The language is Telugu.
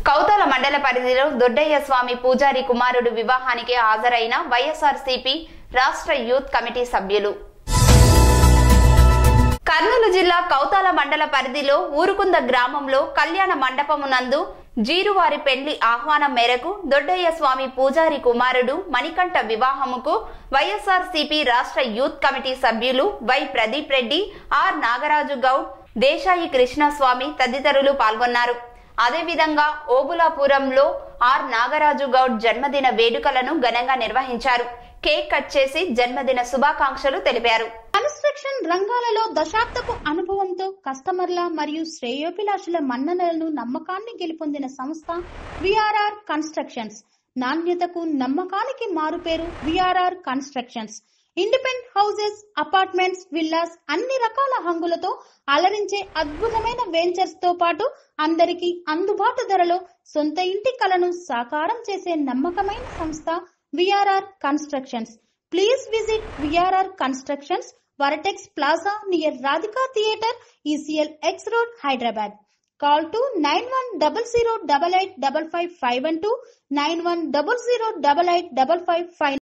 కౌతాల మండల పరిధిలో దొడ్డయ్య స్వామి పూజారి కుమారుడు వివాహానికి హాజరైన వైఎస్ఆర్సీపీ రాష్ట్ర యూత్ కమిటీ సభ్యులు. కర్నూలు జిల్లా కౌతాల మండల పరిధిలో ఊరుకుంద గ్రామంలో కళ్యాణ మండపమునందు జీరువారి పెండ్లి ఆహ్వానం మేరకు దొడ్డయ్య స్వామి పూజారి కుమారుడు మణికంఠ వివాహముకు వైఎస్ఆర్సీపీ రాష్ట్ర యూత్ కమిటీ సభ్యులు వై ప్రదీప్ రెడ్డి, ఆర్ నాగరాజు గౌడ్, దేశాయి కృష్ణస్వామి తదితరులు పాల్గొన్నారు. అదేవిధంగా ఓబులాపురంలో ఆర్ నాగరాజు గౌడ్ జన్మదిన వేడుకలను ఘనంగా నిర్వహించారు. కేక్ కట్ చేసి జన్మదిన శుభాకాంక్షలు తెలిపారు. కన్స్ట్రక్షన్ రంగాలలో దశాబ్దపు అనుభవంతో కస్టమర్ల మరియు శ్రేయోభిలాషుల మన్ననలను నమ్మకాన్ని గెలుపొందిన సంస్థ విఆర్ఆర్ కన్స్ట్రక్షన్స్. నాణ్యతకు నమ్మకానికి మారుపేరు VRR constructions. Independent houses, apartments, villas అన్ని రకాల హంగులతో అలరించే అద్భుతమైన వెంచర్స్ తో పాటు అందరికీ అందుబాటు ధరలో సొంత ఇంటి కలను సాకారం చేసే నమ్మకమైన సంస్థ VRR constructions. Please visit VRR constructions, Vertex plaza near Radhika theatre, ECL X Road, Hyderabad. Call to 910088555512, 9100885555.